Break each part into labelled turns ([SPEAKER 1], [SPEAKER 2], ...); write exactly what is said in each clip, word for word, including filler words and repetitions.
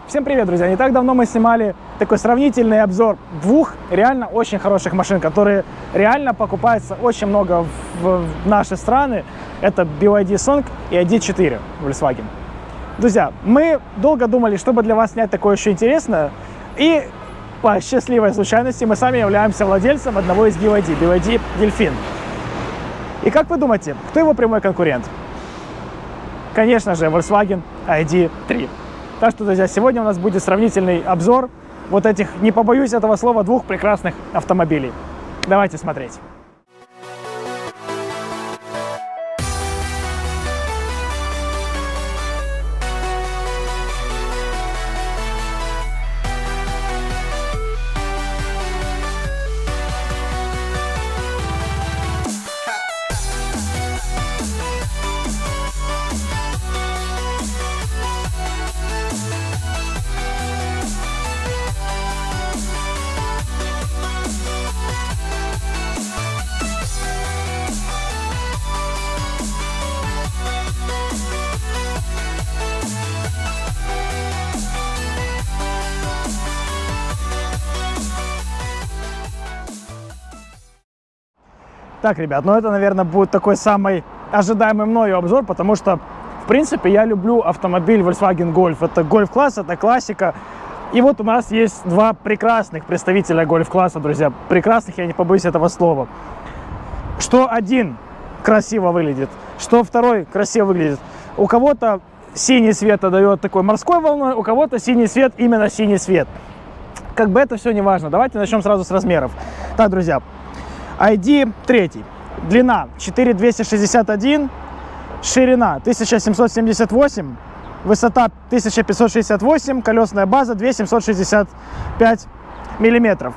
[SPEAKER 1] Всем привет, друзья! Не так давно мы снимали такой сравнительный обзор двух реально очень хороших машин, которые реально покупаются очень много в, в наши страны. Это би вай ди Song и ай ди четыре Volkswagen. Друзья, мы долго думали, чтобы для вас снять такое еще интересное, и по счастливой случайности мы сами являемся владельцем одного из би вай ди, би вай ди Delfin. И как вы думаете, кто его прямой конкурент? Конечно же, Volkswagen ай ди три. Так что, друзья, сегодня у нас будет сравнительный обзор вот этих, не побоюсь этого слова, двух прекрасных автомобилей. Давайте смотреть. Так, ребят, ну это, наверное, будет такой самый ожидаемый мною обзор, потому что, в принципе, я люблю автомобиль Volkswagen Golf. Это Golf-класс, это классика. И вот у нас есть два прекрасных представителя Golf-класса, друзья. Прекрасных, я не побоюсь этого слова. Что один красиво выглядит, что второй красиво выглядит. У кого-то синий свет дает такой морской волной, у кого-то синий свет именно синий свет. Как бы это все не важно. Давайте начнем сразу с размеров. Так, друзья. ай ди три. Длина четыре тысячи двести шестьдесят один, ширина тысяча семьсот семьдесят восемь, высота тысяча пятьсот шестьдесят восемь, колесная база две тысячи семьсот шестьдесят пять миллиметров.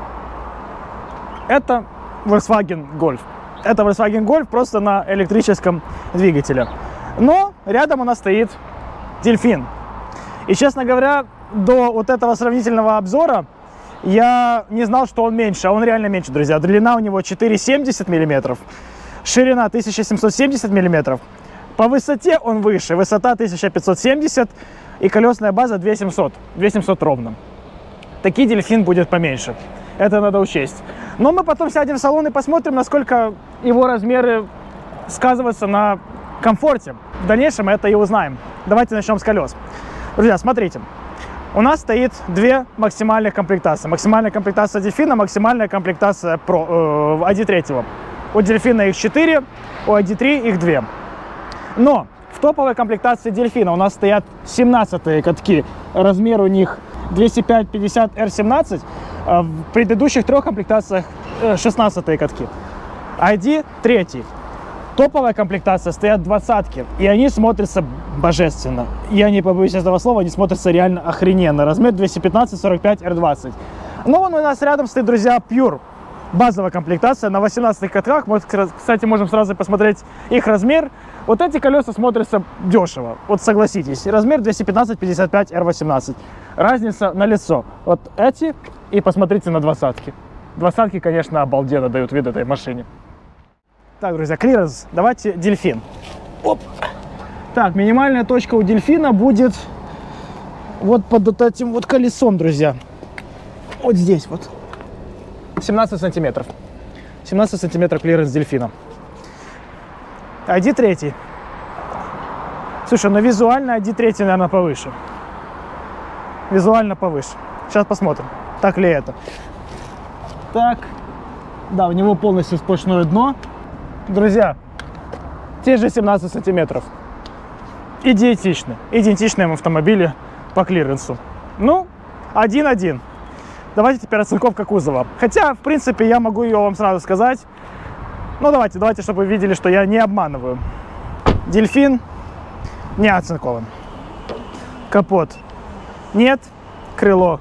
[SPEAKER 1] Это Volkswagen Golf. Это Volkswagen Golf просто на электрическом двигателе. Но рядом у нас стоит Delfin. И, честно говоря, до вот этого сравнительного обзора я не знал, что он меньше, а он реально меньше, друзья. Длина у него четыре семьдесят миллиметров, ширина тысяча семьсот семьдесят миллиметров. По высоте он выше, высота тысяча пятьсот семьдесят и колесная база две тысячи семьсот, две тысячи семьсот ровно. Такие Delfin будет поменьше, это надо учесть. Но мы потом сядем в салон и посмотрим, насколько его размеры сказываются на комфорте. В дальнейшем мы это и узнаем. Давайте начнем с колес. Друзья, смотрите. У нас стоит две максимальных комплектации. Максимальная комплектация Delfin, максимальная комплектация Pro, э, ай ди три. У Delfin их четыре, у ай ди три их два. Но в топовой комплектации Delfin у нас стоят семнадцатые катки. Размер у них двести пять пятьдесят эр семнадцать. В предыдущих трех комплектациях шестнадцатые катки. ай ди три. Топовая комплектация стоят двадцатки, и они смотрятся божественно. Я не побоюсь этого слова, они смотрятся реально охрененно. Размер двести пятнадцать сорок пять эр двадцать. Но вон у нас рядом стоит, друзья, Pure. Базовая комплектация на восемнадцатых катках. Мы, кстати, можем сразу посмотреть их размер. Вот эти колеса смотрятся дешево. Вот согласитесь. Размер двести пятнадцать пятьдесят пять эр восемнадцать. Разница на лицо. Вот эти и посмотрите на двадцатки. Двадцатки, конечно, обалденно дают вид этой машине. Так, друзья, клиренс. Давайте Delfin. Оп. Так, минимальная точка у Delfin будет вот под вот этим вот колесом, друзья. Вот здесь вот. семнадцать сантиметров. семнадцать сантиметров клиренс Delfin. ай ди три. Слушай, ну визуально ай ди три, наверное, повыше. Визуально повыше. Сейчас посмотрим, так ли это. Так. Да, у него полностью сплошное дно. Друзья, те же семнадцать сантиметров. Идентичны. Идентичные автомобили по клиренсу. Ну, один-один. Давайте теперь оцинковка кузова. Хотя, в принципе, я могу ее вам сразу сказать. Ну, давайте, давайте, чтобы вы видели, что я не обманываю. Delfin не оцинкован. Капот нет. Крыло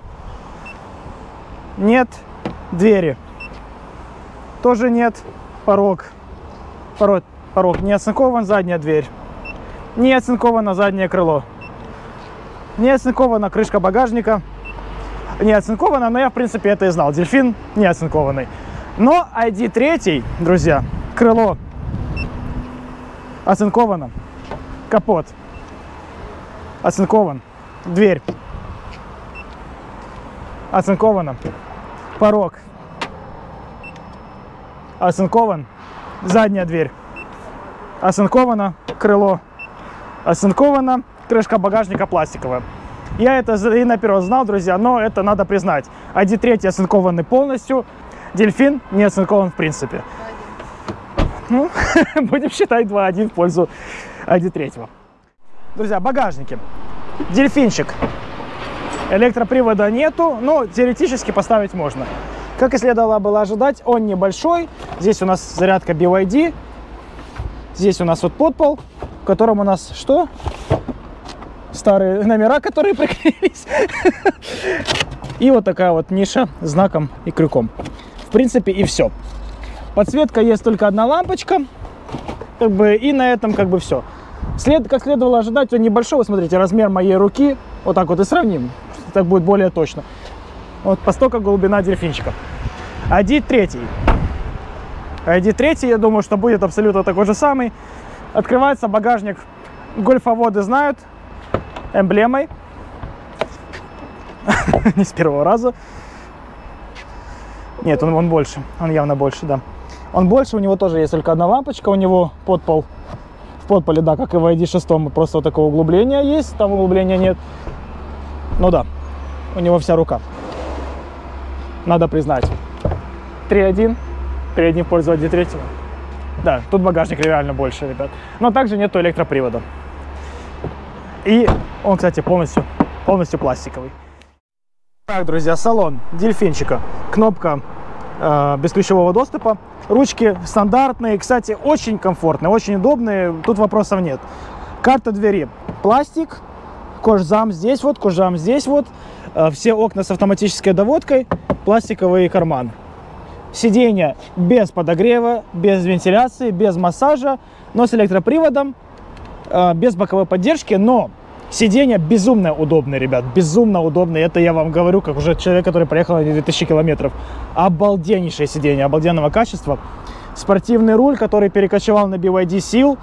[SPEAKER 1] нет. Двери тоже нет. Порог. Порог, порог не оцинкован, задняя дверь. Не оцинковано заднее крыло. Не оцинкована крышка багажника. Не оцинкована, но я, в принципе, это и знал. Delfin не оцинкованный. Но ай ди три, друзья, крыло оцинковано. Капот оцинкован. Дверь Оцинковано. Порог. Оцинкован. Задняя дверь. Оцинковано. Крыло. Оцинковано. Крышка багажника пластиковая. Я это и наперед знал, друзья, но это надо признать. ай ди три оцинкованы полностью. Дельфин не оцинкован в принципе. Ну, будем считать два один в пользу ай ди три. Друзья, багажники. Дельфинчик. Электропривода нету, но теоретически поставить можно. Как и следовало было ожидать, он небольшой. Здесь у нас зарядка би вай ди. Здесь у нас вот подпол, в котором у нас что? Старые номера, которые приклеились. И вот такая вот ниша с знаком и крюком. В принципе, и все. Подсветка есть только одна лампочка. Как бы, и на этом как бы все. След, как следовало ожидать, он небольшой. Вы смотрите, размер моей руки. Вот так вот и сравним. Так будет более точно. Вот постолько глубина дельфинчика. ай ди три. ай ди три, я думаю, что будет абсолютно такой же самый. Открывается багажник. Гольфоводы знают. Эмблемой. Не с первого раза. Нет, он, он больше. Он явно больше, да. Он больше, у него тоже есть только одна лампочка. У него подпол. В подполе, да, как и в ай ди шесть, просто вот такое углубление есть. Там углубления нет. Ну да, у него вся рука. Надо признать. три один. три один в пользу ай ди три. Да, тут багажник реально больше, ребят. Но также нету электропривода. И он, кстати, полностью, полностью пластиковый. Так, друзья, салон дельфинчика. Кнопка э, бесключевого доступа. Ручки стандартные, кстати, очень комфортные, очень удобные. Тут вопросов нет. Карта двери. Пластик. Кожзам здесь вот, кожзам здесь вот. Э, все окна с автоматической доводкой. Пластиковый карман. Сиденье без подогрева, без вентиляции, без массажа, но с электроприводом. Без боковой поддержки, но сиденья безумно удобные, ребят, безумно удобные. Это я вам говорю, как уже человек, который проехал на две тысячи километров. Обалденнейшее сиденье, обалденного качества. Спортивный руль, который перекочевал на би вай ди Seal.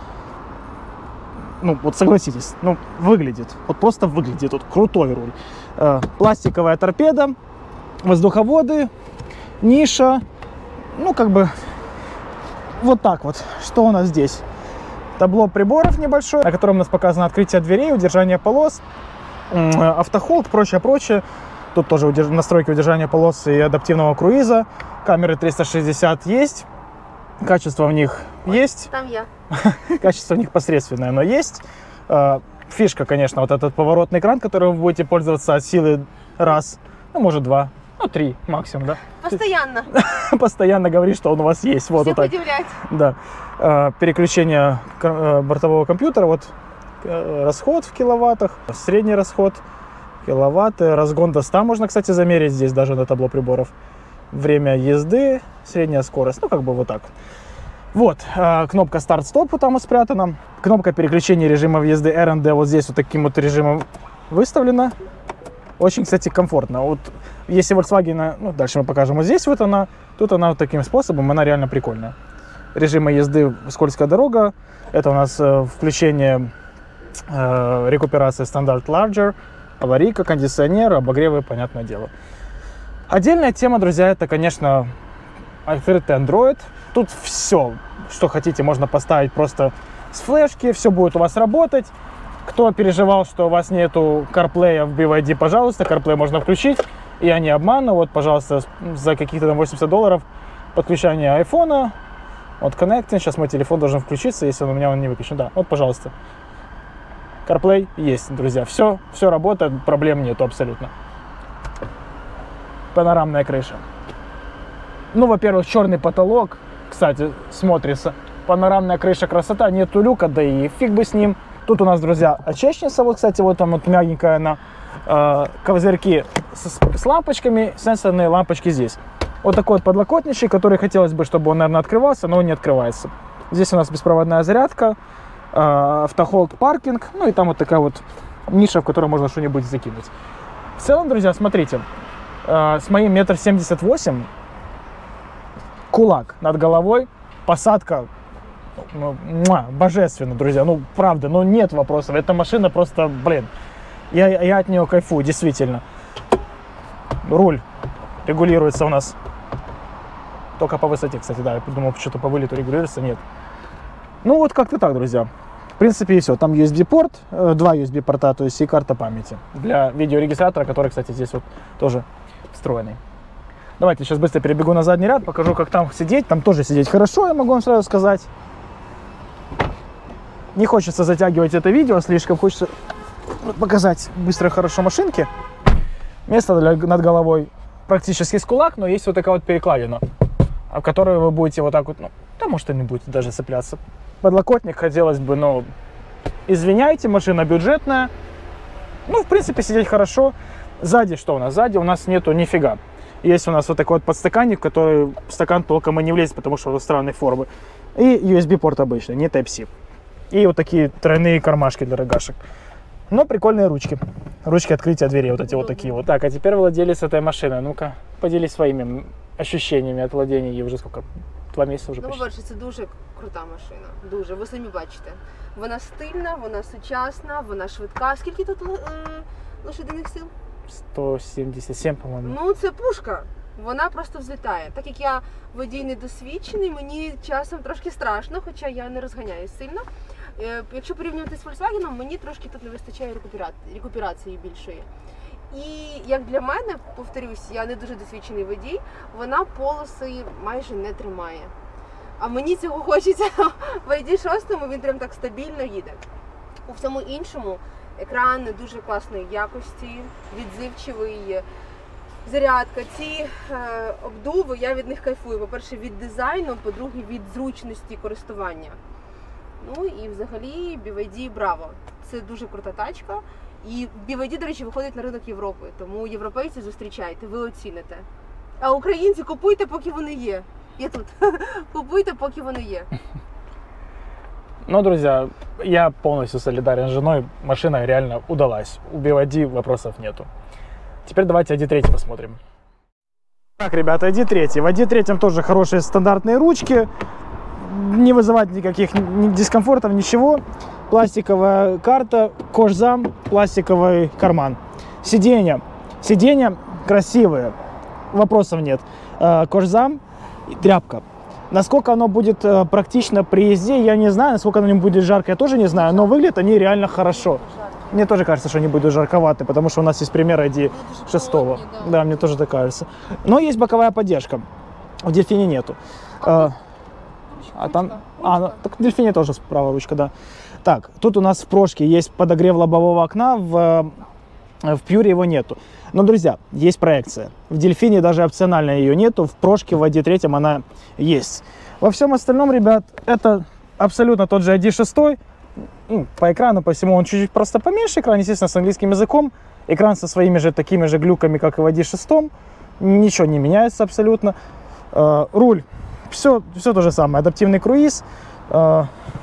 [SPEAKER 1] Ну, вот согласитесь, ну, выглядит, вот просто выглядит, вот крутой руль. Э, пластиковая торпеда, воздуховоды, ниша, ну, как бы, вот так вот. Что у нас здесь? Табло приборов небольшое, на котором у нас показано открытие дверей, удержание полос, автохолд, прочее, прочее. Тут тоже удерж... настройки удержания полос и адаптивного круиза. Камеры триста шестьдесят есть. Качество в них вот, есть.
[SPEAKER 2] Там я.
[SPEAKER 1] Качество в них посредственное, но есть. Фишка, конечно, вот этот поворотный экран, которым вы будете пользоваться от силы раз, ну, может, два. Ну, три максимум, да?
[SPEAKER 2] Постоянно.
[SPEAKER 1] Постоянно говорит, что он у вас есть. Вот,
[SPEAKER 2] всех
[SPEAKER 1] вот так.
[SPEAKER 2] удивлять.
[SPEAKER 1] Да. Переключение бортового компьютера. Вот расход в киловаттах, средний расход, киловатты. Разгон до ста можно, кстати, замерить здесь даже на табло приборов. Время езды, средняя скорость. Ну, как бы вот так. Вот. Кнопка старт-стоп вот там вот спрятана. Кнопка переключения режимов езды эр энд ди вот здесь вот таким вот режимом выставлена. Очень, кстати, комфортно. Вот если Volkswagen, ну, дальше мы покажем, вот здесь вот она, тут она вот таким способом, она реально прикольная. Режимы езды скользкая дорога, это у нас э, включение э, рекуперации стандарт Larger, аварийка, кондиционер, обогревы, понятное дело. Отдельная тема, друзья, это, конечно, открытый Android. Тут все, что хотите, можно поставить просто с флешки, все будет у вас работать. Кто переживал, что у вас нету CarPlay в би вай ди, пожалуйста, CarPlay можно включить. Я не обману, вот, пожалуйста, за каких-то там восемьдесят долларов подключение айфона. Вот, Connecting, сейчас мой телефон должен включиться, если он у меня он не выключен. Да, вот, пожалуйста. CarPlay есть, друзья. Все, все работает, проблем нету абсолютно. Панорамная крыша. Ну, во-первых, черный потолок, кстати, смотрится. Панорамная крыша, красота, нету люка, да и фиг бы с ним. Тут у нас, друзья, очечница, вот, кстати, вот там вот мягенькая на э, козырьки с, с лампочками, сенсорные лампочки здесь. Вот такой вот подлокотничек, который хотелось бы, чтобы он, наверное, открывался, но он не открывается. Здесь у нас беспроводная зарядка, э, автохолд, паркинг, ну и там вот такая вот ниша, в которой можно что-нибудь закинуть. В целом, друзья, смотрите, э, с моим метр семьдесят восемь кулак над головой, посадка. Ну, божественно, друзья, ну правда, ну нет вопросов, эта машина просто, блин, я, я от нее кайфую, действительно. Руль регулируется у нас только по высоте, кстати, да, я подумал, что-то по вылету регулируется, нет. Ну вот как-то так, друзья. В принципе, и все. Там ю эс би-порт, два ю эс би-порта, то есть и карта памяти. Для видеорегистратора, который, кстати, здесь вот тоже встроенный. Давайте сейчас быстро перебегу на задний ряд, покажу, как там сидеть. Там тоже сидеть хорошо, я могу вам сразу сказать. Не хочется затягивать это видео слишком, хочется показать быстро хорошо машинки. Место для, над головой практически с кулак, но есть вот такая вот перекладина, в которой вы будете вот так вот, ну, да, может, и не будете даже цепляться. Подлокотник хотелось бы, но извиняйте, машина бюджетная. Ну, в принципе, сидеть хорошо. Сзади что у нас? Сзади у нас нету нифига. Есть у нас вот такой вот подстаканник, в который в стакан толком и не влезет, потому что он странной формы. И ю эс би-порт обычный, не тайп си. И вот такие тройные кармашки для рогашек. Но прикольные ручки. Ручки открытия дверей, вот эти вот такие вот. Так, а теперь владелец этой машины. Ну-ка, поделись своими ощущеннями от владения. Ей уже сколько? Два місяці вже почти.
[SPEAKER 2] Ну, по-перше, це дуже крута машина. Дуже. Ви самі бачите. Вона стильна, вона сучасна, вона швидка. Скільки тут е, лошадиних сил?
[SPEAKER 1] сто сімдесят сім, по-моєму.
[SPEAKER 2] Ну, це пушка. Вона просто взлітає. Так як я водій недосвідчений, мені часом трошки страшно, хоча я не розганяюсь сильно. Е, якщо порівнювати з Volkswagen, мені трошки тут не вистачає рекуперації, рекуперації більшої. І як для мене, повторюсь, я не дуже досвідчений водій, вона полоси майже не тримає. А мені цього хочеться. В ай ді шість він прям так стабільно їде. У всьому іншому екран дуже класної якості, відзивчивий, зарядка. Ці е, обдуви, я від них кайфую. По-перше, від дизайну, по-друге, від зручності користування. Ну і взагалі бі вай ді браво. Це дуже крута тачка. І бі вай ді, до речі, виходить на ринок Європи, тому європейці зустрічайте, ви оціните. А українці купуйте, поки вони є. Я тут. Купуйте, поки вони є.
[SPEAKER 1] Ну, друзья, я полностью солидарен с женой. Машина реально удалась. У би вай ди вопросов нету. Теперь давайте ай ди три посмотрим. Так, ребята, ай ди три. В ай ди три тоже хорошие стандартные ручки. Не вызывать никаких дискомфортов, ничего. Пластиковая карта, кожзам, пластиковый карман. Сиденья. Сиденья красивые, вопросов нет. Кожзам, тряпка. Насколько оно будет практично при езде, я не знаю. Насколько оно не будет жарко, я тоже не знаю. Но выглядят они реально хорошо. Мне тоже кажется, что они будут жарковаты, потому что у нас есть пример ай ди шесть. Да. да, мне тоже так кажется. Но есть боковая поддержка. В Дельфине нету. А, а там... А, ну, так в Дельфине тоже справа ручка, да. Так, тут у нас в прошке есть подогрев лобового окна, в, в Пьюре его нету. Но, друзья, есть проекция. В Дельфине даже опционально ее нету, в прошке в ай ди три она есть. Во всем остальном, ребят, это абсолютно тот же ай ди шесть. Ну, по экрану, по всему, он чуть-чуть просто поменьше экран, естественно, с английским языком. Экран со своими же такими же глюками, как и в ай ди шесть. Ничего не меняется абсолютно. Э, руль. Все, все то же самое. Адаптивный круиз. Э,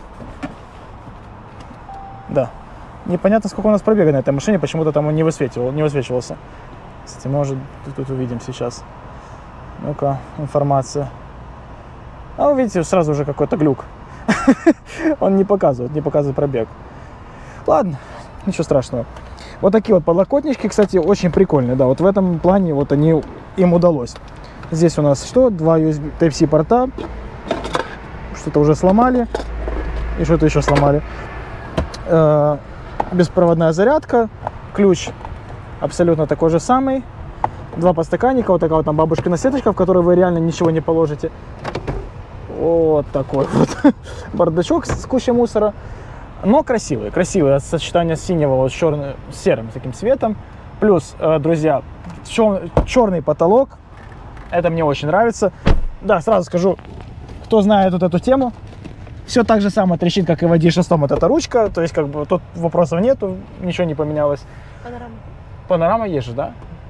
[SPEAKER 1] Да. Непонятно, сколько у нас пробега на этой машине, почему-то там он не высвечивал, не высвечивался. Кстати, может, тут увидим сейчас. Ну-ка, информация. А вы видите, сразу уже какой-то глюк. Он не показывает, не показывает пробег. Ладно, ничего страшного. Вот такие вот подлокотнички, кстати, очень прикольные. Да, вот в этом плане вот они им удалось. Здесь у нас что? Два ю эс би тайп си порта. Что-то уже сломали. И что-то еще сломали. Беспроводная зарядка, ключ абсолютно такой же самый, два подстаканника, вот такая вот там бабушкина сеточка, в которой вы реально ничего не положите. Вот такой вот бардачок с кучей мусора, но красивый, красивый, сочетание синего вот с черным, с серым таким цветом, плюс, друзья, черный потолок, это мне очень нравится. Да, сразу скажу, кто знает вот эту тему, все так же самое трещит, как и в ай ди шесть, вот эта ручка, то есть как бы тут вопросов нету, ничего не поменялось.
[SPEAKER 2] Панорама.
[SPEAKER 1] Панорама есть же, да?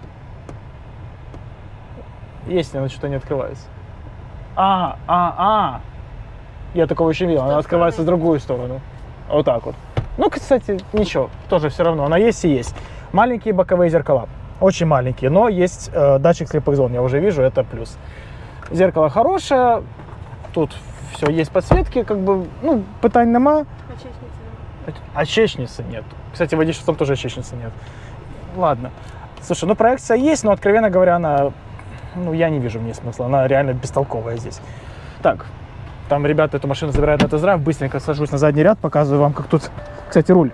[SPEAKER 1] Есть, но что-то не открывается. А, а, а. Я такого еще не видел, она открывается в другую сторону. Вот так вот. Ну, кстати, ничего, тоже все равно, она есть и есть. Маленькие боковые зеркала, очень маленькие, но есть э, датчик слепых зон, я уже вижу, это плюс. Зеркало хорошее, тут все, есть подсветки, как бы, ну, питань нема.
[SPEAKER 2] Очечницы.
[SPEAKER 1] Очечницы нет. Кстати, в ай ди шесть тоже очечницы нет. Ладно. Слушай, ну проекция есть, но, откровенно говоря, она, ну, я не вижу в ней смысла, она реально бестолковая здесь. Так, там ребята эту машину забирают на тест-драйв, быстренько сажусь на задний ряд, показываю вам, как тут, кстати, руль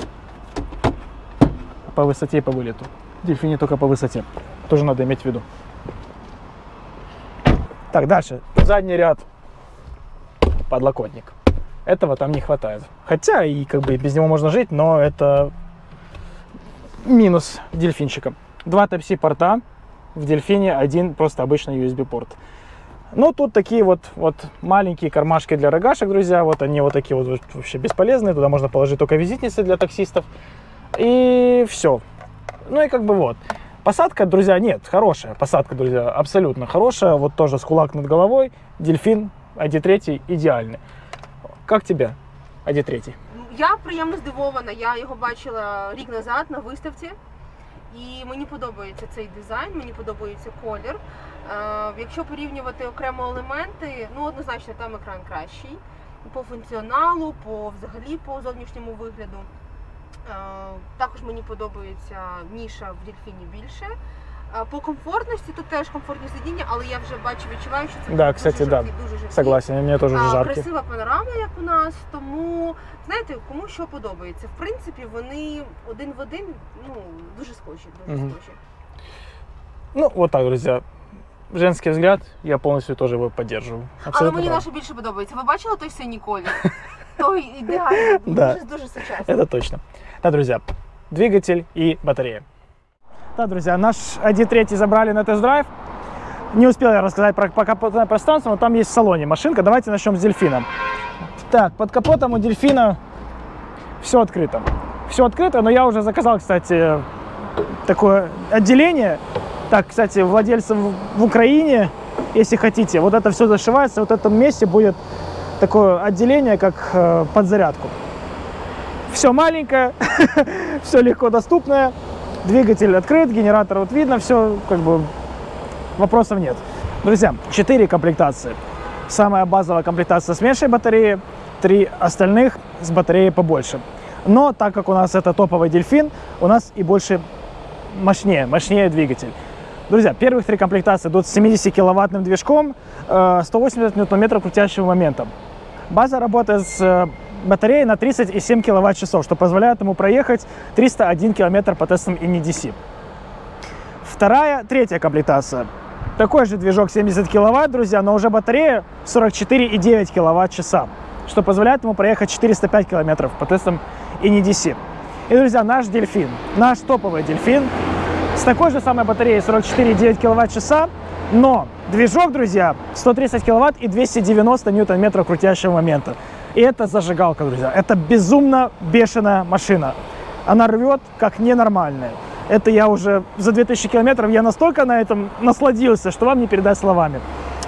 [SPEAKER 1] по высоте и по вылету. Дельфини только по высоте, тоже надо иметь в виду. Так, дальше, задний ряд, подлокотник. Этого там не хватает. Хотя и как бы без него можно жить, но это минус дельфинчика. Два Type-C порта в дельфине, один просто обычный ю эс би порт. Но тут такие вот, вот маленькие кармашки для рогашек, друзья. Вот они вот такие вот вообще бесполезные. Туда можно положить только визитницы для таксистов. И все. Ну и как бы вот. Посадка, друзья, нет, хорошая. Посадка, друзья, абсолютно хорошая. Вот тоже с кулак над головой. Дельфин ай ди три идеальный. Как тебе ай ди три?
[SPEAKER 2] Я приємно здивована. Я його бачила рік назад на виставці. І мені подобається цей дизайн, мені подобається колір. Е, якщо порівнювати окремо елементи, ну однозначно там екран кращий. По функціоналу, по взагалі по зовнішньому вигляду. Е, також мені подобається ніша в дельфіні більше. Е, по комфортності, тут теж комфортні сидіння, але я вже бачу, відчуваю, що це
[SPEAKER 1] да,
[SPEAKER 2] дуже,
[SPEAKER 1] кстати,
[SPEAKER 2] жаркі,
[SPEAKER 1] да.
[SPEAKER 2] дуже жаркі.
[SPEAKER 1] Согласен, мені теж
[SPEAKER 2] А,
[SPEAKER 1] жаркі.
[SPEAKER 2] красива панорама, як у нас, тому, знаєте, кому що подобається. В принципі, вони один в один, ну, дуже схожі, дуже
[SPEAKER 1] Мгм.
[SPEAKER 2] схожі.
[SPEAKER 1] Ну, вот так, друзья. Женский взгляд, я полностью тоже его поддерживаю.
[SPEAKER 2] Але
[SPEAKER 1] Абсолютно
[SPEAKER 2] мені
[SPEAKER 1] прав.
[SPEAKER 2] наша більше подобається. Ви бачили той синій колір? Той ідеальний,
[SPEAKER 1] Да.
[SPEAKER 2] дуже, дуже сучасний.
[SPEAKER 1] Это точно. Да, друзья, двигатель и батарея. Да, друзья, наш ай ди три забрали на тест-драйв. Не успел я рассказать про подкапотное пространство, но там есть в салоне машинка. Давайте начнем с дельфина. Так, под капотом у дельфина все открыто. Все открыто, но я уже заказал, кстати, такое отделение. Так, кстати, владельцам в Украине, если хотите, вот это все зашивается, вот в этом месте будет такое отделение, как э, под зарядку. Все маленькое, все легко доступное, двигатель открыт, генератор вот видно, все как бы вопросов нет. Друзья, четыре комплектации. Самая базовая комплектация с меньшей батареей, три остальных с батареей побольше. Но так как у нас это топовый дельфин, у нас и больше мощнее, мощнее двигатель. Друзья, первых три комплектации идут с семидесятикиловаттным движком, сто восемьдесят ньютон-метров крутящего момента. База работает с батареей на тридцать и семь киловатт-часов, что позволяет ему проехать триста один километр по тестам ай эн и ди си. Вторая, третья комплектация. Такой же движок семьдесят киловатт, друзья, но уже батарея сорок четыре и девять киловатт-часа, что позволяет ему проехать четыреста пять километров по тестам ай эн и ди си. И, друзья, наш дельфин, наш топовый дельфин с такой же самой батареей сорок четыре и девять киловатт-часа, но движок, друзья, сто тридцать киловатт и двести девяносто ньютон-метров крутящего момента. И это зажигалка, друзья. Это безумно бешеная машина. Она рвет как ненормальная. Это я уже за две тысячи километров, я настолько на этом насладился, что вам не передать словами.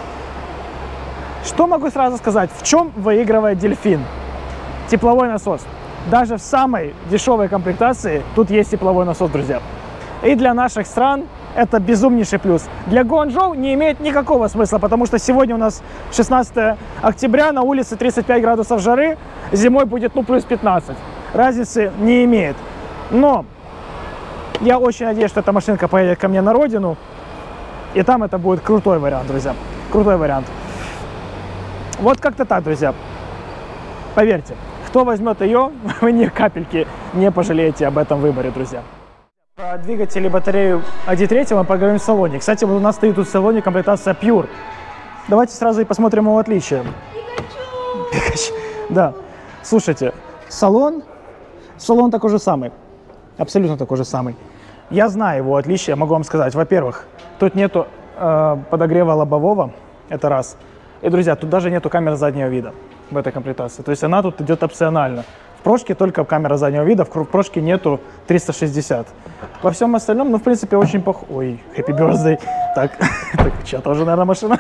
[SPEAKER 1] Что могу сразу сказать? В чем выигрывает дельфин? Тепловой насос. Даже в самой дешевой комплектации тут есть тепловой насос, друзья. И для наших стран это безумнейший плюс. Для Гуанчжоу не имеет никакого смысла, потому что сегодня у нас шестнадцатое октября, на улице тридцать пять градусов жары, зимой будет ну плюс пятнадцать. Разницы не имеет. Но я очень надеюсь, что эта машинка поедет ко мне на родину, и там это будет крутой вариант, друзья. Крутой вариант. Вот как-то так, друзья. Поверьте, кто возьмет ее, вы ни капельки не пожалеете об этом выборе, друзья. Про двигатель и батарею ай ди три мы поговорим в салоне. Кстати, вот у нас стоит тут в салоне комплектация Pure. Давайте сразу и посмотрим его отличия. Пикачу. Да. Слушайте, салон, салон такой же самый. Абсолютно такой же самый. Я знаю его отличия, могу вам сказать. Во-первых, тут нету э, подогрева лобового, это раз. И, друзья, тут даже нету камеры заднего вида в этой комплектации. То есть она тут идет опционально. В прошке только камера заднего вида, в прошке нету триста шестьдесят. Во всем остальном, ну, в принципе, очень пох... Ой, happy birthday. Так, так, чья тоже, наверное, машина?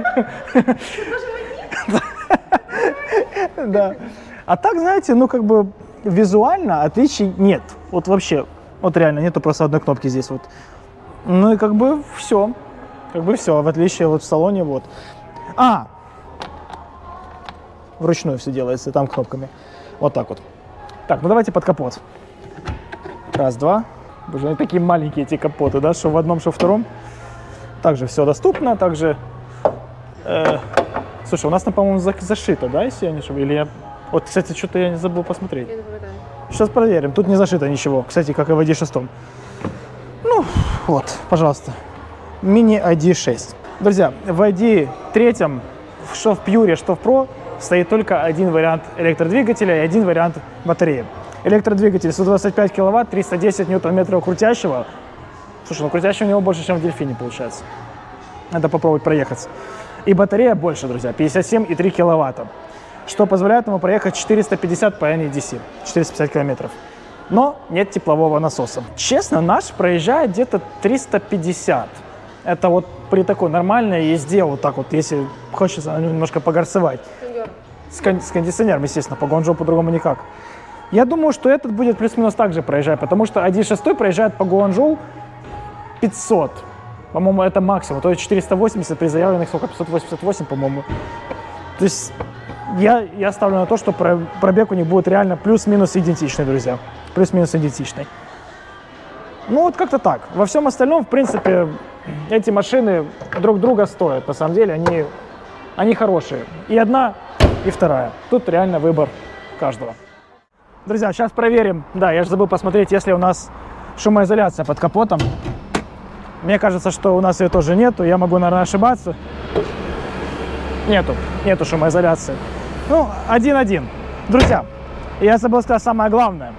[SPEAKER 1] Да. А так, знаете, ну, как бы визуально отличий нет. Вот вообще, вот реально, нету просто одной кнопки здесь вот. Ну, и как бы все. Как бы все, в отличие вот в салоне, вот. А! Вручную все делается, там кнопками. Вот так вот. Так, ну давайте под капот. Раз, два. Боже, они такие маленькие эти капоты, да, что в одном, что в втором. Также все доступно, также... Э, слушай, у нас там, по-моему, зашито, да, если я не ошибаюсь? Или я... Вот, кстати, что-то я не забыл посмотреть. Сейчас проверим. Тут не зашито ничего. Кстати, как и в ай ди шесть. Ну, вот, пожалуйста. Mini ай ди шесть. Друзья, в ай ди три, что в Pure, что в Pro, стоит только один вариант электродвигателя и один вариант батареи. Электродвигатель сто двадцать пять киловатт, триста десять ньютон-метров крутящего. Слушай, ну крутящего у него больше, чем в Дельфине получается. Надо попробовать проехаться. И батарея больше, друзья, пятьдесят семь и три киловатта. Что позволяет ему проехать четыреста пятьдесят по эн и ди си, четыреста пятьдесят километров. Но нет теплового насоса. Честно, наш проезжает где-то триста пятьдесят. Это вот при такой нормальной езде, вот так вот, если хочется немножко погорцевать. С, кон с кондиционером, естественно, по Гуанчжоу по-другому никак. Я думаю, что этот будет плюс-минус так же проезжать, потому что ай ди шесть проезжает по Гуанчжоу пятьсот. По-моему, это максимум. То есть четыреста восемьдесят при заявленных, сколько, пятьсот восемьдесят восемь, по-моему. То есть я, я ставлю на то, что пробег у них будет реально плюс-минус идентичный, друзья. Плюс-минус идентичный. Ну вот как-то так. Во всем остальном, в принципе, эти машины друг друга стоят. На самом деле они, они хорошие. И одна, и вторая. Тут реально выбор каждого. Друзья, сейчас проверим. Да, я же забыл посмотреть, есть ли у нас шумоизоляция под капотом. Мне кажется, что у нас ее тоже нету. Я могу, наверное, ошибаться. Нету. Нету шумоизоляции. Ну, один-один. Друзья, я забыл сказать самое главное.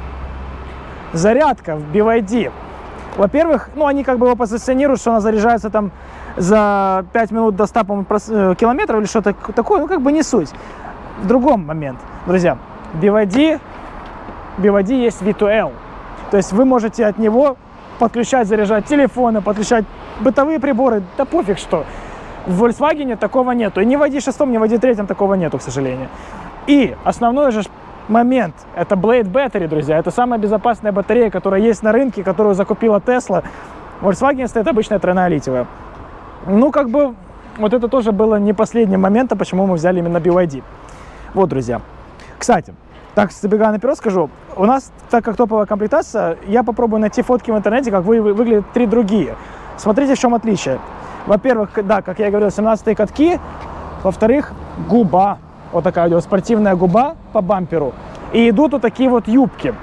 [SPEAKER 1] Зарядка в би вай ди. Во-первых, ну, они как бы его позиционируют, что она заряжается там за пять минут до ста километров или что-то такое. Ну, как бы не суть. В другом момент, друзья, би вай ди, би вай ди есть ви ту эл. То есть вы можете от него подключать, заряжать телефоны, подключать бытовые приборы, да пофиг что. В Volkswagen такого нету. И ни в ай ди шесть, ни в ай ди три такого нету, к сожалению. И основной же момент, это Blade Battery, друзья. Это самая безопасная батарея, которая есть на рынке, которую закупила Tesla. В Volkswagen стоит обычная тройная литиевая. Ну, как бы, вот это тоже было не последним моментом, почему мы взяли именно би вай ди. Вот, друзья. Кстати, так, забегая наперед скажу, у нас, так как топовая комплектация, я попробую найти фотки в интернете, как вы, выглядят три другие. Смотрите, в чем отличие. Во-первых, да, как я говорил, семнадцатые катки. Во-вторых, губа. Вот такая вот спортивная губа по бамперу. И идут вот такие вот юбки.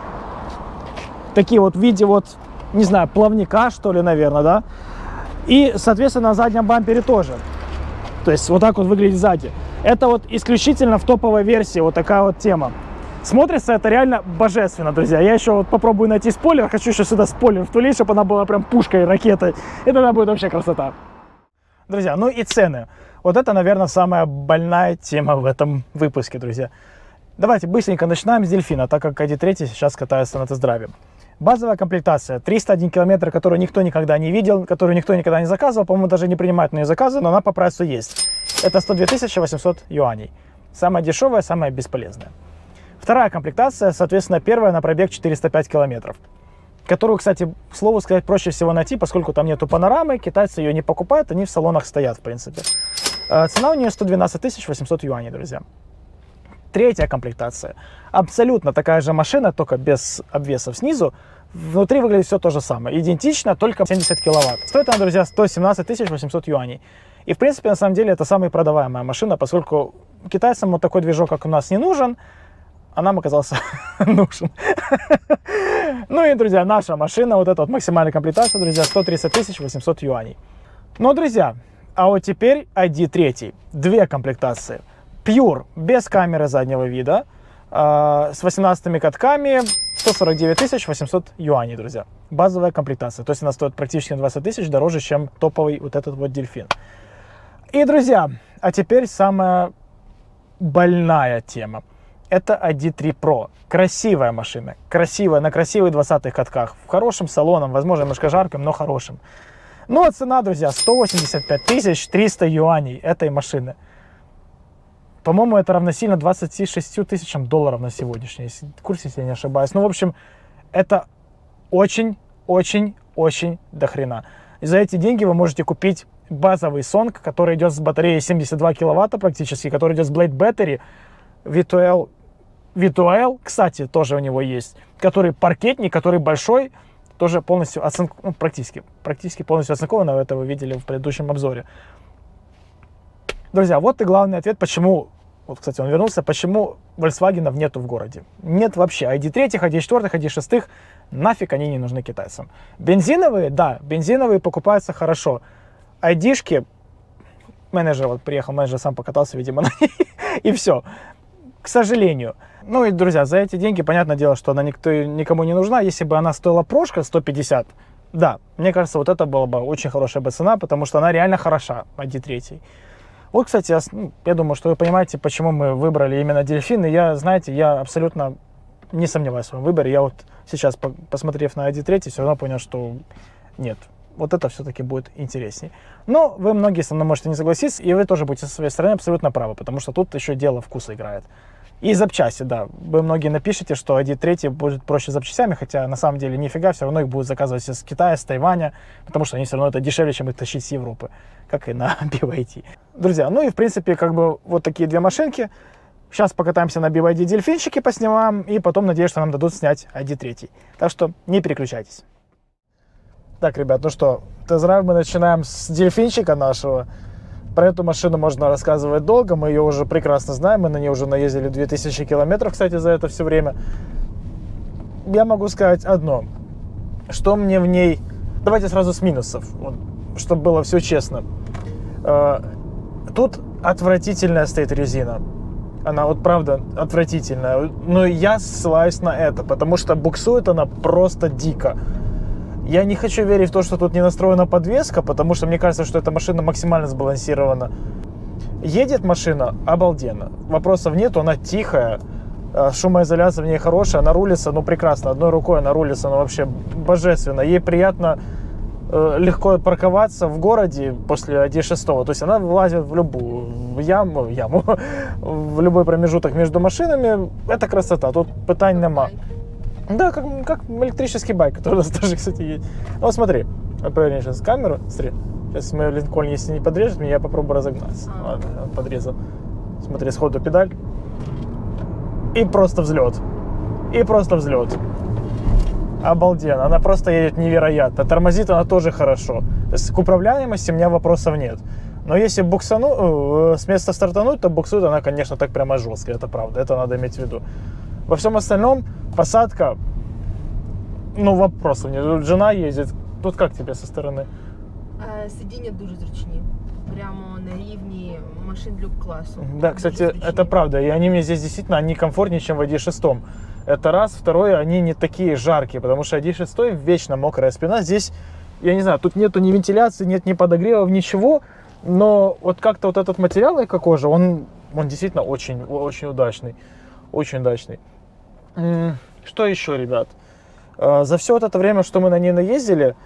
[SPEAKER 1] Такие вот в виде вот, не знаю, плавника, что ли, наверное, да. И, соответственно, на заднем бампере тоже. То есть вот так вот выглядит сзади. Это вот исключительно в топовой версии вот такая вот тема. Смотрится это реально божественно, друзья. Я еще вот попробую найти спойлер. Хочу еще сюда спойлер втулить, чтобы она была прям пушкой, ракетой. И тогда будет вообще красота. Друзья, ну и цены. Вот это, наверное, самая больная тема в этом выпуске, друзья. Давайте быстренько начинаем с Дельфина, так как ай ди три сейчас катается на тест-драйве. Базовая комплектация. триста один километр, которую никто никогда не видел, которую никто никогда не заказывал. По-моему, даже не принимают на нее заказы, но она по прайсу есть. Это сто две тысячи восемьсот юаней. Самая дешевая, самая бесполезная. Вторая комплектация, соответственно, первая на пробег четыреста пять километров. Которую, кстати, к слову сказать, проще всего найти, поскольку там нету панорамы, китайцы ее не покупают, они в салонах стоят, в принципе. Цена у нее сто двенадцать тысяч восемьсот юаней, друзья. Третья комплектация. Абсолютно такая же машина, только без обвесов снизу. Внутри выглядит все то же самое. Идентично, только семьдесят киловатт. Стоит она, друзья, сто семнадцать тысяч восемьсот юаней. И, в принципе, на самом деле, это самая продаваемая машина, поскольку китайцам вот такой движок, как у нас, не нужен, а нам оказался нужен. Ну и, друзья, наша машина, вот эта вот максимальная комплектация, друзья, сто тридцать тысяч восемьсот юаней. Но, друзья, а вот теперь ай ди три. Две комплектации. Pure, без камеры заднего вида, э, с восемнадцатыми катками, сто сорок девять тысяч восемьсот юаней, друзья. Базовая комплектация. То есть она стоит практически на двадцать тысяч дороже, чем топовый вот этот вот Дельфин. И, друзья, а теперь самая больная тема. Это ай ди три Pro. Красивая машина. Красивая, на красивых двадцатых катках. В хорошем салоне, возможно, немножко жарким, но хорошим. Ну, а цена, друзья, сто восемьдесят пять тысяч триста юаней этой машины. По-моему, это равносильно двадцати шести тысячам долларов на сегодняшний, если в курсе, если я не ошибаюсь. Ну, в общем, это очень-очень-очень дохрена. И за эти деньги вы можете купить базовый сонг, который идет с батареей семьдесят два киловатта практически, который идет с Blade Battery, ви ту эл, ви ту эл, кстати, тоже у него есть, который паркетник, который большой, тоже полностью оцинк... ну, практически, практически полностью оцинковано, это вы видели в предыдущем обзоре. Друзья, вот и главный ответ, почему, вот, кстати, он вернулся, почему Volkswagen нету в городе. Нет вообще ай ди три, ай ди четыре, ай ди шесть, нафиг они не нужны китайцам. Бензиновые, да, бензиновые покупаются хорошо. Айдишки, менеджер вот приехал, менеджер сам покатался, видимо, на ней, и все. К сожалению. Ну и, друзья, за эти деньги, понятное дело, что она никто, никому не нужна. Если бы она стоила прошка сто пятьдесят, да, мне кажется, вот это была бы очень хорошая бы цена, потому что она реально хороша, ай ди три. Вот, кстати, я, ну, я думаю, что вы понимаете, почему мы выбрали именно дельфин. И я, знаете, я абсолютно не сомневаюсь в своем выборе. Я вот сейчас, посмотрев на ай ди три, все равно понял, что нет, вот это все-таки будет интересней. Но вы многие со мной можете не согласиться, и вы тоже будете со своей стороны абсолютно правы, потому что тут еще дело вкуса играет. И запчасти, да. Вы многие напишите, что ай ди три будет проще с запчастями, хотя на самом деле нифига, все равно их будут заказывать из Китая, с Тайваня, потому что они все равно это дешевле, чем их тащить с Европы, как и на би вай ди. Друзья, ну и в принципе, как бы вот такие две машинки. Сейчас покатаемся на би вай ди дельфинчике, поснимаем, и потом надеюсь, что нам дадут снять ай ди три. Так что не переключайтесь. Так, ребят, ну что, тест-драйв мы начинаем с дельфинчика нашего. Про эту машину можно рассказывать долго, мы ее уже прекрасно знаем, мы на ней уже наездили две тысячи километров, кстати, за это все время. Я могу сказать одно, что мне в ней... Давайте сразу с минусов, вот, чтобы было все честно. Тут отвратительная стоит резина. Она вот правда отвратительная, но я ссылаюсь на это, потому что буксует она просто дико. Я не хочу верить в то, что тут не настроена подвеска, потому что мне кажется, что эта машина максимально сбалансирована. Едет машина обалденно, вопросов нету, она тихая, шумоизоляция в ней хорошая, она рулится, ну прекрасно, одной рукой она рулится, ну вообще божественно. Ей приятно э, легко парковаться в городе после ай ди шесть, то есть она влазит в любую яму, в, яму, в любой промежуток между машинами, это красота, тут пытаний нема. Да, как, как электрический байк, который у нас тоже, кстати, есть. Вот смотри, поверни сейчас камеру, смотри. Сейчас мой Линкольн, если не подрежет меня, я попробую разогнаться. А. Ладно, он подрезал. Смотри, сходу педаль. И просто взлет. И просто взлет. Обалденно. Она просто едет невероятно. Тормозит она тоже хорошо. То есть к управляемости у меня вопросов нет. Но если буксану, с места стартануть, то буксует она, конечно, так прямо жестко. Это правда, это надо иметь в виду. Во всем остальном посадка, ну вопросов нет. Тут жена ездит. Тут как тебе со сторони?
[SPEAKER 2] Сидіння дуже зручні. Прямо на рівні машин люкс-классу.
[SPEAKER 1] Да, кстати, это правда. И они мне здесь действительно, они комфортнее, чем в ай ди шесть. Это раз. Второе, они не такие жаркие, потому что ай ди шесть вечно мокрая спина. Здесь, я не знаю, тут нету ни вентиляции, нет ни подогревов, ничего. Но вот как-то вот этот материал эко-кожа, он, он действительно очень, очень удачный. Очень удачный. Что еще, ребят? За все вот это время, что мы на ней наездили,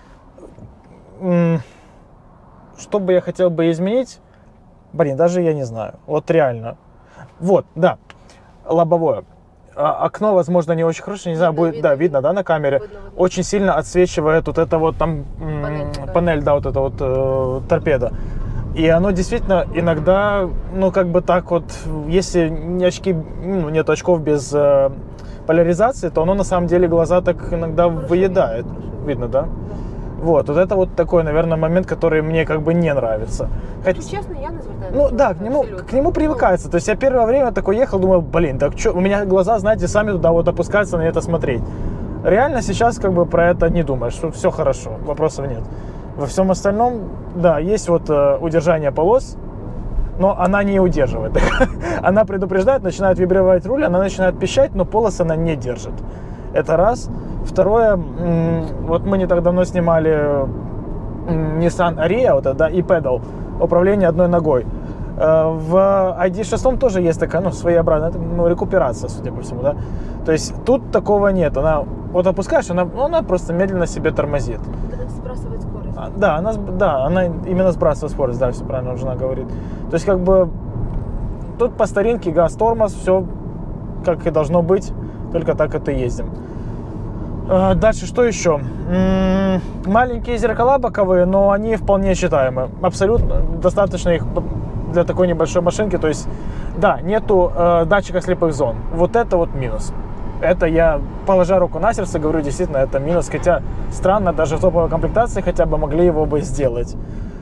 [SPEAKER 1] что бы я хотел бы изменить, блин, даже я не знаю. Вот реально. Вот, да, лобовое. Окно, возможно, не очень хорошее, не знаю, будет, видно, да, видно, да, на камере. Видно, видно. Очень сильно отсвечивает вот это вот там панель, панель да, вот это вот э, торпеда. И оно действительно иногда, ну, как бы так вот, если не очки, ну, нет очков без э, поляризации, то оно на самом деле глаза так иногда выедает. Видно, да? Вот, вот это вот такой, наверное, момент, который мне как бы не нравится.
[SPEAKER 2] Хотя, честно, я не звертаю.
[SPEAKER 1] Ну да, к нему, к нему привыкается. То есть я первое время такой ехал, думал, блин, так что, у меня глаза, знаете, сами туда вот опускаются на это смотреть. Реально сейчас как бы про это не думаешь, что все хорошо, вопросов нет. Во всем остальном, да, есть вот э, удержание полос, но она не удерживает. Она предупреждает, начинает вибрировать руль, она начинает пищать, но полос она не держит. Это раз. Второе, вот мы не так давно снимали Nissan Ariya, вот это, да, и Pedal, управление одной ногой. В ай ди шесть тоже есть такая, ну, своеобразная, ну, рекуперация, судя по всему, да. То есть тут такого нет. Она, вот опускаешь, она, она просто медленно себе тормозит.
[SPEAKER 2] Сбрасывает скорость.
[SPEAKER 1] Да, она, да, она именно сбрасывает скорость, да, все правильно жена говорит. То есть, как бы, тут по старинке газ, тормоз, все как и должно быть, только так это и ездим. Дальше, что еще? Маленькие зеркала боковые, но они вполне читаемы. Абсолютно достаточно их для такой небольшой машинки. То есть, да, нету э, датчика слепых зон. Вот это вот минус. Это я, положа руку на сердце, говорю, действительно, это минус. Хотя странно, даже в топовой комплектации хотя бы могли его бы сделать.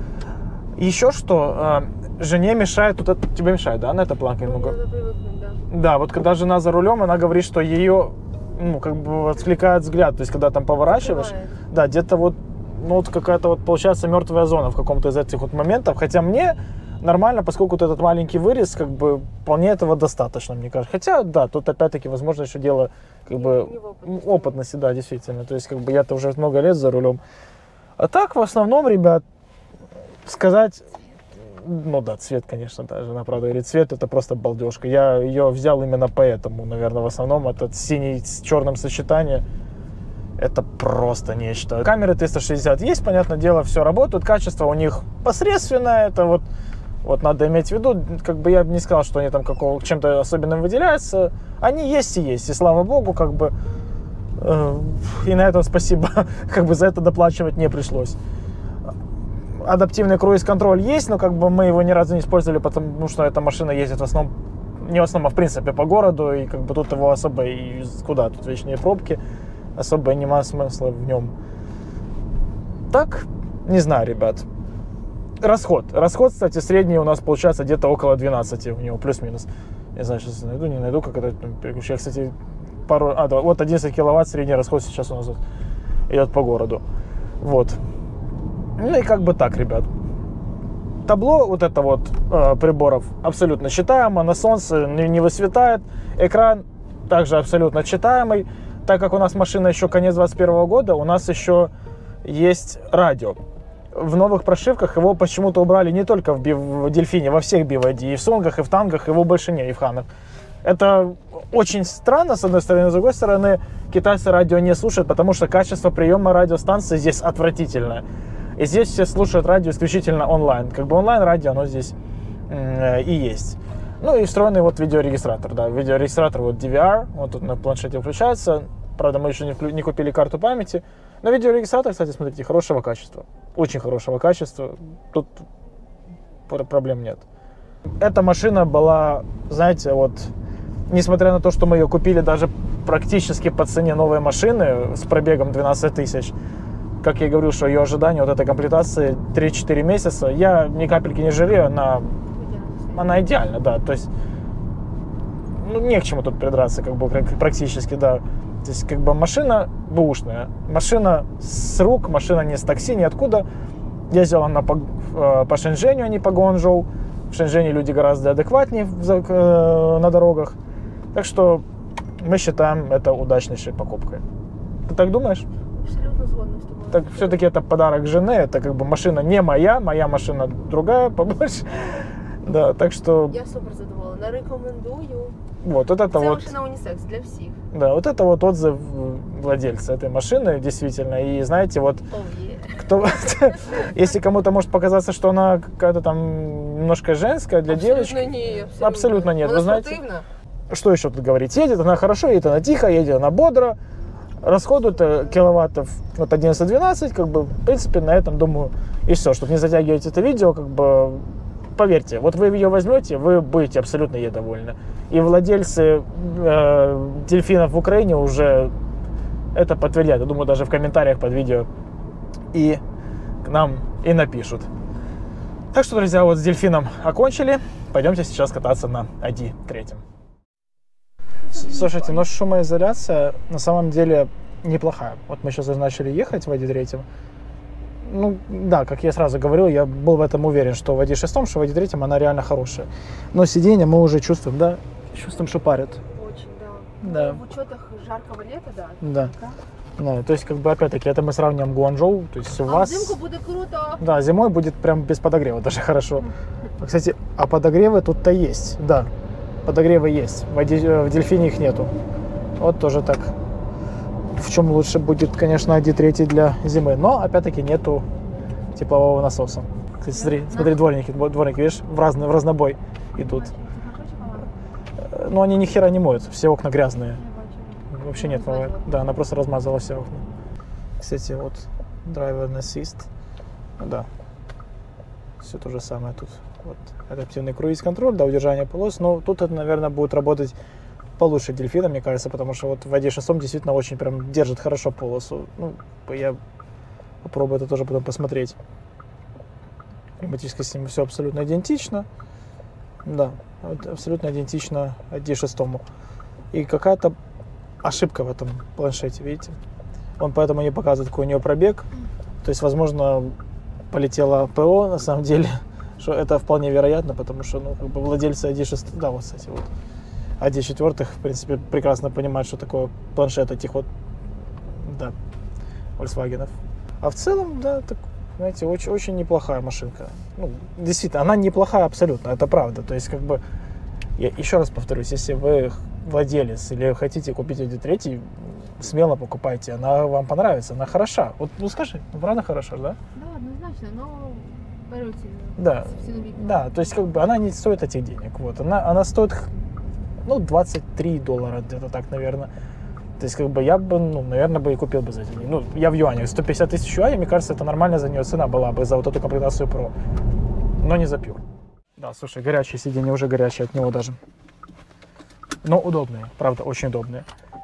[SPEAKER 1] Еще что, жене мешает, тут это, тебе мешает, да, на этой планке?
[SPEAKER 2] Ну, надо привыкнуть, да.
[SPEAKER 1] Да, вот когда жена за рулем, она говорит, что ее, ну, как бы отвлекает взгляд. То есть, когда там поворачиваешь,
[SPEAKER 2] Открывает.
[SPEAKER 1] да, где-то вот, ну, вот какая-то вот получается мертвая зона в каком-то из этих вот моментов. Хотя мне нормально, поскольку вот этот маленький вырез, как бы, вполне этого достаточно, мне кажется. Хотя, да, тут опять-таки, возможно, еще дело, как бы,
[SPEAKER 2] опытности.
[SPEAKER 1] опытности, да, действительно. То есть, как бы, я-то уже много лет за рулем. А так, в основном, ребят, сказать, ну да, цвет, конечно, да, жена, правда, говорит, цвет это просто балдежка. Я ее взял именно поэтому, наверное, в основном, этот синий с черным сочетание, это просто нечто. Камеры триста шестьдесят есть, понятное дело, все работает, качество у них посредственное, это вот, вот надо иметь в виду, как бы я бы не сказал, что они там какого, чем-то особенным выделяются, они есть и есть, и слава богу, как бы, э, и на этом спасибо, как бы за это доплачивать не пришлось. Адаптивный круиз-контроль есть, но как бы мы его ни разу не использовали, потому что эта машина ездит в основном, не в основном, а в принципе по городу, и как бы тут его особо и куда, тут вечные пробки, особо нема смысла в нем. Так, не знаю, ребят. Расход. Расход, кстати, средний у нас получается где-то около двенадцати у него, плюс-минус. Не знаю, сейчас найду, не найду, как это переключаю. Кстати, пару, а, да, вот одиннадцать киловатт средний расход сейчас у нас идет по городу. Вот. Ну и как бы так, ребят. Табло вот это вот э, приборов абсолютно читаемо, на солнце не, не высветает. Экран также абсолютно читаемый. Так как у нас машина еще конец двадцать первого года, у нас еще есть радио. В новых прошивках его почему-то убрали не только в, би, в Дельфине, во всех би вай ди, и в Сонгах, и в Тангах, его больше нет, и в Ханах. Это очень странно, с одной стороны, с другой стороны, китайцы радио не слушают, потому что качество приема радиостанции здесь отвратительное. И здесь все слушают радио исключительно онлайн. Как бы онлайн-радио, оно здесь э, и есть. Ну и встроенный вот видеорегистратор, да. Видеорегистратор вот ди ви ар, вот тут на планшете включается. Правда, мы еще не, вклю... не купили карту памяти. Но видеорегистратор, кстати, смотрите, хорошего качества. Очень хорошего качества. Тут проблем нет. Эта машина была, знаете, вот, несмотря на то, что мы ее купили даже практически по цене новой машины с пробегом двенадцать тысяч, как я говорил, что ее ожидание вот этой комплектации три-четыре месяца, я ни капельки не жалею, она, она идеальна, да, то есть, ну, не к чему тут придраться, как бы, практически, да, то есть, как бы, машина бэушная, машина с рук, машина не с такси, ниоткуда, ездила она по, по Шэньчжэню, а не по Гуанчжоу, в Шэньчжэне люди гораздо адекватнее на дорогах, так что мы считаем это удачнейшей покупкой. Ты так думаешь?
[SPEAKER 2] Абсолютно згодна с тобой.
[SPEAKER 1] Так все-таки это подарок жены, это как бы машина не моя, моя машина другая, побольше. Да, так что...
[SPEAKER 2] Я супер задоволена, рекомендую.
[SPEAKER 1] Вот, вот это
[SPEAKER 2] Це
[SPEAKER 1] вот...
[SPEAKER 2] машина унісекс для всех.
[SPEAKER 1] Да, вот это вот отзыв владельца этой машины, действительно. И знаете, вот...
[SPEAKER 2] Oh, yeah.
[SPEAKER 1] Кто... Если кому-то может показаться, что она какая-то там немножко женская для
[SPEAKER 2] абсолютно
[SPEAKER 1] девочки...
[SPEAKER 2] Не, абсолютно.
[SPEAKER 1] Абсолютно нет.
[SPEAKER 2] Она
[SPEAKER 1] Вы знаете,
[SPEAKER 2] спортивна.
[SPEAKER 1] что еще тут говорить? Едет она хорошо, едет она тихо, едет она бодро. Расходует киловаттов вот одиннадцать-двенадцать, как бы, в принципе, на этом, думаю, и все. Чтобы не затягивать это видео, как бы, поверьте, вот вы ее возьмете, вы будете абсолютно ей довольны. И владельцы э, дельфинов в Украине уже это подтвердят. Я думаю, даже в комментариях под видео и к нам и напишут. Так что, друзья, вот с дельфином окончили. Пойдемте сейчас кататься на ай ди три. Слушайте, но шумоизоляция на самом деле неплохая. Вот мы сейчас уже начали ехать в ай ди три. Ну, да, как я сразу говорил, я был в этом уверен, что в ай ди шесть, что в ай ди три она реально хорошая. Но сиденье мы уже чувствуем, да, чувствуем, что парит.
[SPEAKER 2] Очень, да.
[SPEAKER 1] Да.
[SPEAKER 2] В учетах жаркого лета, да.
[SPEAKER 1] Да. Да, то есть, как бы, опять-таки, это мы сравниваем Гуанчжоу, то есть у
[SPEAKER 2] а
[SPEAKER 1] вас...
[SPEAKER 2] взимку будет круто.
[SPEAKER 1] Да, зимой будет прям без подогрева, даже хорошо. Кстати, а подогревы тут-то есть, да. Подогревы есть, в, в Дельфине их нету. Вот тоже так. В чем лучше будет, конечно, ай ди три для зимы, но опять-таки нету теплового насоса. Кстати, смотри, смотри, дворники, дворники, видишь, в, разный, в разнобой идут. Но они ни хера не моют, все окна грязные. Вообще нет, да, она просто размазала все окна. Кстати, вот Driver Assist, да, все то же самое тут. Вот адаптивный круиз-контроль, да, удержание полос, но тут это, наверное, будет работать получше дельфина, мне кажется, потому что вот в ай ди шесть действительно очень прям держит хорошо полосу. Ну, я попробую это тоже потом посмотреть. Пневматическая система все абсолютно идентично. Да, абсолютно идентично ай ди шесть. И какая-то ошибка в этом планшете, видите? Он поэтому не показывает, какой у него пробег. То есть, возможно, полетело ПО, на самом деле, что это вполне вероятно, потому что, ну, как бы владельцы ай ди шесть, да, вот, кстати, вот, ай ди четыре, в принципе, прекрасно понимают, что такое планшет этих вот, да, Volkswagen'ов. А в целом, да, так, знаете, очень, очень неплохая машинка. Ну, действительно, она неплохая абсолютно, это правда. То есть, как бы, я еще раз повторюсь, если вы владелец или хотите купить ай ди три, смело покупайте, она вам понравится, она хороша. Вот, ну скажи, правда хороша, да?
[SPEAKER 2] Да, однозначно, но берете.
[SPEAKER 1] Да, да, то есть как бы она не стоит этих денег, вот, она, она стоит, ну, двадцать три доллара, где-то так, наверное. То есть как бы я бы, ну, наверное, бы и купил бы за эти деньги. Ну, я в юанях, сто пятьдесят тысяч юаней, мне кажется, это нормальная за нее цена была бы за вот эту комплектацию Pro, но не за Pure. Да, слушай, горячие сиденья, уже горячие от него даже. Но удобные, правда, очень удобные.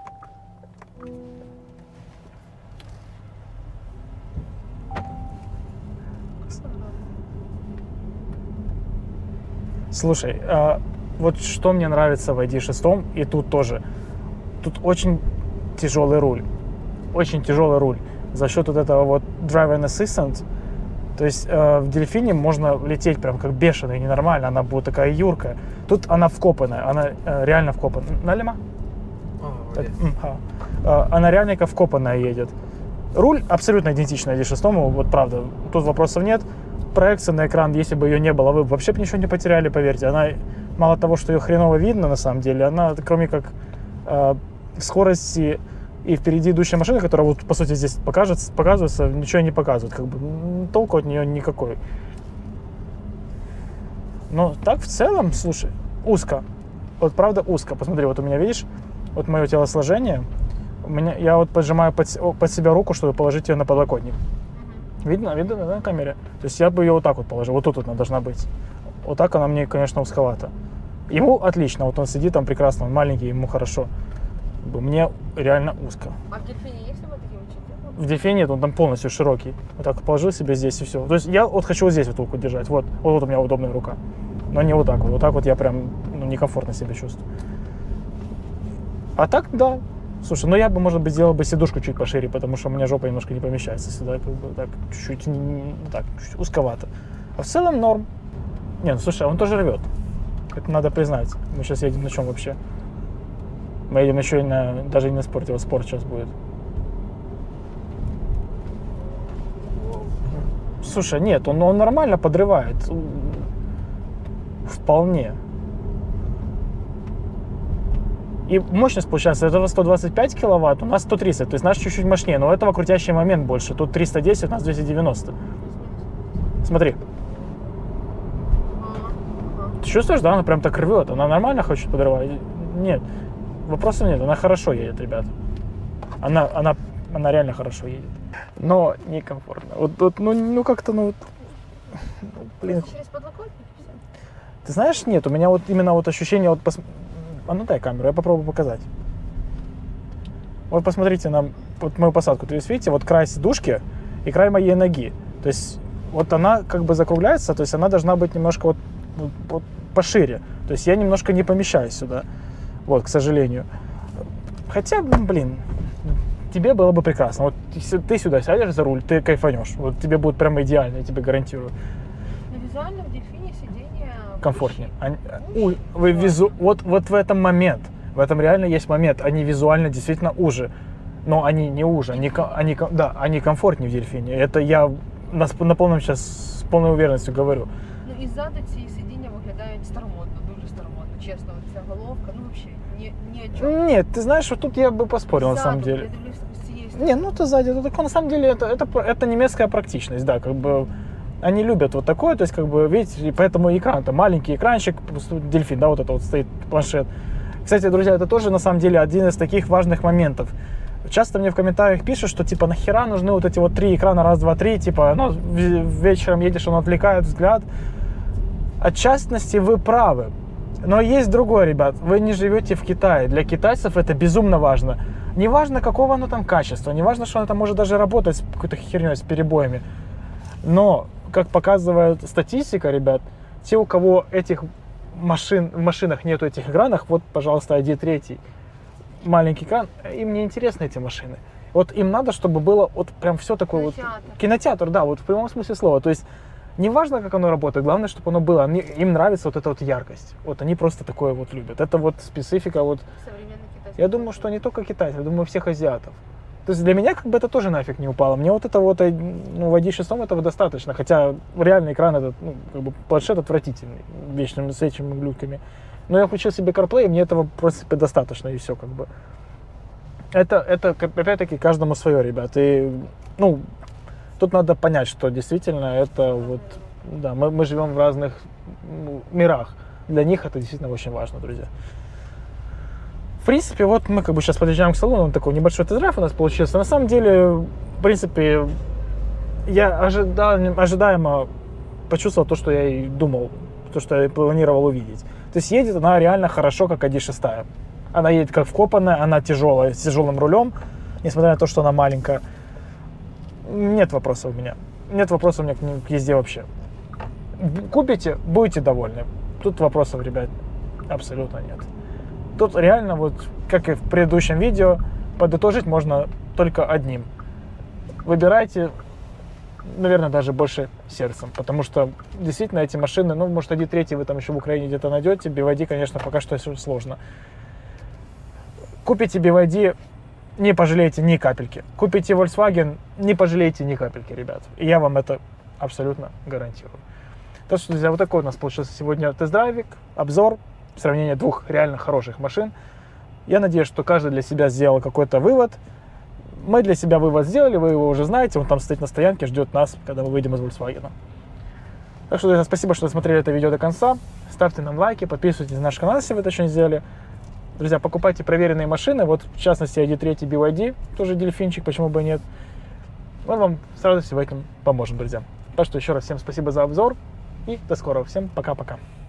[SPEAKER 1] Слушай, а вот что мне нравится в ай ди шесть, и тут тоже, тут очень тяжелый руль, очень тяжелый руль. За счет вот этого вот Driving Assistant, то есть э, в Дельфине можно лететь прям как бешеный, ненормально, она будет такая юркая. Тут она вкопанная, она э, реально вкопанная. Налима?
[SPEAKER 3] Oh,
[SPEAKER 1] так,
[SPEAKER 3] yes.
[SPEAKER 1] а, а, она реально как вкопанная едет. Руль абсолютно идентичный ай ди шесть, вот правда, тут вопросов нет. Проекция на экран, если бы ее не было, вы бы вообще ничего не потеряли, поверьте. Она, мало того, что ее хреново видно, на самом деле, она, кроме как э, скорости и впереди идущая машина, которая вот, по сути, здесь покажется, показывается, ничего не показывает, как бы толку от нее никакой. Но так в целом, слушай, узко. Вот правда узко. Посмотри, вот у меня, видишь, вот мое телосложение, у меня, я вот поджимаю под, под себя руку, чтобы положить ее на подлокотник. Видно, видно, да, на камере? То есть я бы ее вот так вот положил, вот тут вот она должна быть. Вот так она мне, конечно, узковата. Ему отлично, вот он сидит там прекрасно, он маленький, ему хорошо. Мне реально узко.
[SPEAKER 2] А в Дельфине есть вот такие учителя?
[SPEAKER 1] В Дельфине нет, он там полностью широкий. Вот так положил себе здесь и все. То есть я вот хочу вот здесь вот руку держать, вот, вот, вот у меня удобная рука. Но не вот так вот, вот так вот я прям, ну, некомфортно себя чувствую. А так, да. Слушай, ну я бы, может быть, сделал бы сидушку чуть пошире, потому что у меня жопа немножко не помещается сюда, как бы так, чуть-чуть, так, чуть узковато. А в целом норм. Не, ну слушай, он тоже рвет. Это надо признать. Мы сейчас едем на чем вообще? Мы едем еще и на, даже не на спорте, вот спорт сейчас будет. Слушай, нет, он, он нормально подрывает. Вполне. И мощность, получается, этого сто двадцать пять киловатт, у нас сто тридцать, то есть наш чуть-чуть мощнее, но у этого крутящий момент больше. Тут триста десять, у нас двести девяносто. Смотри. Ты чувствуешь, да, она прям так рвет, она нормально хочет подрывать? Нет, вопросов нет, она хорошо едет, ребят. Она, она, она реально хорошо едет. Но некомфортно. Вот, вот ну, ну как-то, ну, вот, блин.
[SPEAKER 2] Через подлокотник все?
[SPEAKER 1] Ты знаешь, нет, у меня вот именно вот ощущение, вот, пос... а ну дай камеру, я попробую показать. Вот посмотрите на вот мою посадку, то есть видите, вот край сидушки и край моей ноги. То есть вот она как бы закругляется, то есть она должна быть немножко вот, вот, вот пошире. То есть я немножко не помещаюсь сюда, вот, к сожалению. Хотя, блин, тебе было бы прекрасно. Вот если ты сюда сядешь за руль, ты кайфанешь. Вот тебе будет прямо идеально, я тебе гарантирую.
[SPEAKER 2] Но визуально в Дельфине сиденье
[SPEAKER 1] комфортнее. Они, у, вы визу, вот, вот в этом момент, в этом реально есть момент. Они визуально действительно уже, но они не уже, они, они, да, они комфортнее в Дельфине. Это я на, на полном сейчас с полной уверенностью говорю.
[SPEAKER 2] Ну і ззаду ці сидіння виглядають старомодно, дуже старомодно, чесно. Ця головка, ну вообще, ні, ні о чому.
[SPEAKER 1] Нет, ты знаешь, вот тут я бы поспорил на самом деле.
[SPEAKER 2] Я дивлюсь з цієї сторони.
[SPEAKER 1] Не, ну это сзади, это такое, на самом деле, это, это, это немецкая практичность, да, как бы они любят вот такое, то есть, как бы, видите, и поэтому экран, там маленький экранчик, Дельфин, да, вот это вот стоит планшет. Кстати, друзья, это тоже, на самом деле, один из таких важных моментов. Часто мне в комментариях пишут, что, типа, нахера нужны вот эти вот три экрана, раз, два, три, типа, ну, вечером едешь, он отвлекает взгляд. От частности, вы правы. Но есть другое, ребят. Вы не живете в Китае. Для китайцев это безумно важно. Не важно, какого оно там качества. Не важно, что оно там может даже работать с какой-то херней, с перебоями. Но, как показывает статистика, ребят, те, у кого этих машин, в машинах нету этих экранов, вот, пожалуйста, ай ди три, маленький экран, им не интересны эти машины. Вот им надо, чтобы было вот прям все такое вот... Кинотеатр, да, вот в прямом смысле слова. То есть не важно, как оно работает, главное, чтобы оно было. Они, им нравится вот эта вот яркость. Вот они просто такое вот любят. Это вот специфика вот... Я думаю, что не только китайцев, я думаю, всех азиатов. То есть для меня как бы это тоже нафиг не упало. Мне вот это вот, ну, в ай ди шесть этого достаточно. Хотя реальный экран, этот, ну, как бы планшет отвратительный, вечными с этими глюками. Но я включил себе CarPlay, и мне этого, в принципе, достаточно, и все как бы. Это, это опять-таки, каждому свое, ребят. И, ну, тут надо понять, что действительно это вот, да, мы, мы живем в разных ну, мирах. Для них это действительно очень важно, друзья. В принципе, вот мы как бы сейчас подъезжаем к салону, такой небольшой тест-драйв у нас получился. На самом деле, в принципе, я ожида... ожидаемо почувствовал то, что я и думал, то, что я планировал увидеть. То есть едет она реально хорошо, как ай ди шесть. Она едет как вкопанная, она тяжелая, с тяжелым рулем, несмотря на то, что она маленькая. Нет вопросов у меня. Нет вопросов у меня к езде вообще. Купите, будете довольны. Тут вопросов, ребят, абсолютно нет. Тут реально, вот как и в предыдущем видео, подытожить можно только одним. Выбирайте, наверное, даже больше сердцем, потому что действительно эти машины, ну, может, ай ди три вы там еще в Украине где-то найдете, би вай ди, конечно, пока что сложно. Купите би вай ди, не пожалеете ни капельки. Купите Volkswagen, не пожалеете ни капельки, ребят. И я вам это абсолютно гарантирую. Так что, друзья, вот такой у нас получился сегодня тест-драйвик, обзор, сравнение двух реально хороших машин. Я надеюсь, что каждый для себя сделал какой-то вывод. Мы для себя вывод сделали, вы его уже знаете, он там стоит на стоянке, ждет нас, когда мы выйдем из Volkswagen. Так что, друзья, спасибо, что смотрели это видео до конца. Ставьте нам лайки, подписывайтесь на наш канал, если вы это еще не сделали. Друзья, покупайте проверенные машины, вот в частности ай ди три би вай ди, тоже дельфинчик, почему бы и нет. Мы вам с радостью в этом поможем, друзья. Так что еще раз всем спасибо за обзор и до скорого. Всем пока-пока.